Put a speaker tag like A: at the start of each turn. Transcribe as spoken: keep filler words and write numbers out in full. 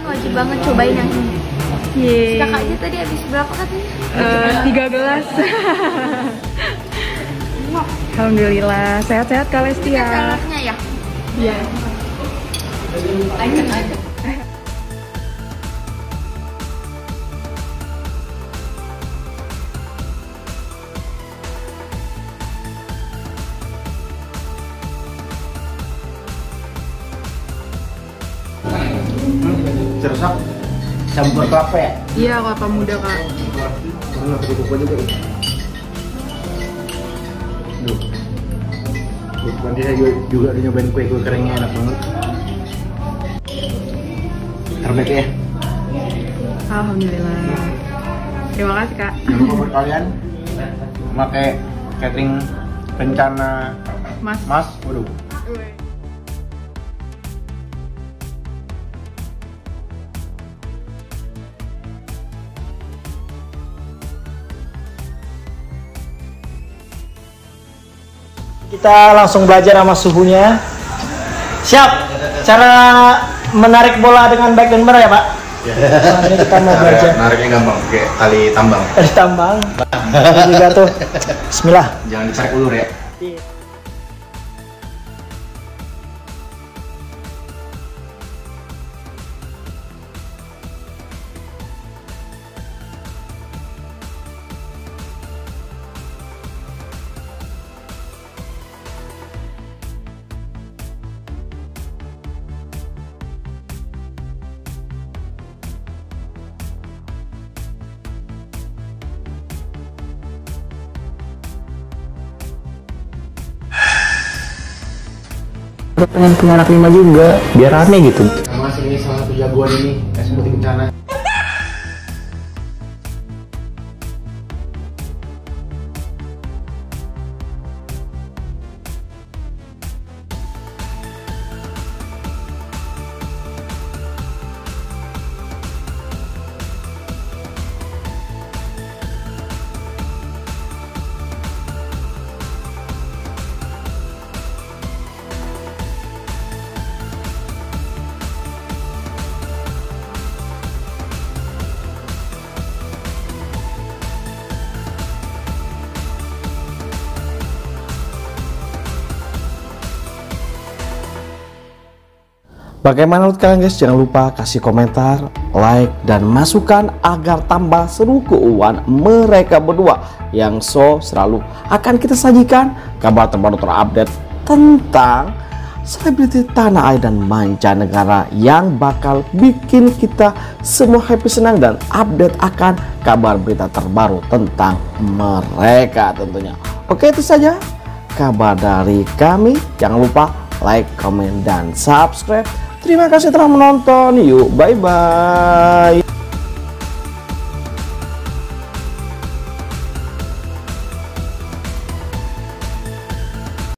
A: kalian wajib banget cobain yang ini.
B: Yeay.
A: Kakak aja tadi habis berapa katanya?
B: Uh, tiga gelas. Alhamdulillah, sehat-sehat Kak Lesti ya.
A: Telurnya ya?
B: Iya.
A: Lanjut aja.
C: Cerusak campur kelapa ya?
B: Iya, kelapa muda Kak.
C: Karena pakai kuku juga ya. Duh. Duh, nanti saya juga, juga nyobain kue-kue keringnya enak banget. Terbaik ya.
B: Alhamdulillah. Terima kasih Kak.
C: Jangan lupa buat kalian pakai catering rencana
B: Mas.
C: Mas, waduh.
D: Kita langsung belajar sama suhunya. Siap. Cara menarik bola dengan baik dan benar ya Pak?
C: Ya.
D: Nah, ini kita mau belajar.
C: Nariknya gampang, kayak tali tambang.
D: Tali tambang. Ini juga tuh. Bismillah.
C: Jangan ditarik ulur ya.
D: Pengen punya anak lima juga, biar rame gitu.
C: Mas ini salah satu jagoan ini, es putih kencana.
D: Bagaimana menurut kalian guys? Jangan lupa kasih komentar, like, dan masukan agar tambah seru keuangan mereka berdua yang so selalu akan kita sajikan kabar terbaru terupdate tentang selebriti tanah air dan mancanegara yang bakal bikin kita semua happy, senang, dan update akan kabar berita terbaru tentang mereka tentunya. Oke, itu saja kabar dari kami. Jangan lupa like, comment, dan subscribe. Terima kasih telah menonton. Yuk, bye-bye.